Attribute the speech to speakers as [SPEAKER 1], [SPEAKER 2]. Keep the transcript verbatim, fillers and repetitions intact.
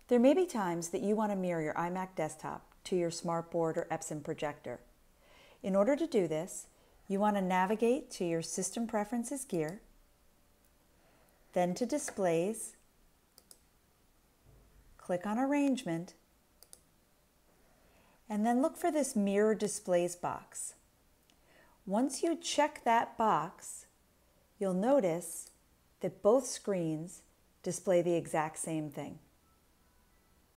[SPEAKER 1] There may be times that you want to mirror your iMac desktop to your smartboard or Epson projector. In order to do this, you want to navigate to your System Preferences gear, then to Displays, click on Arrangement, and then look for this Mirror Displays box. Once you check that box, you'll notice that both screens display the exact same thing.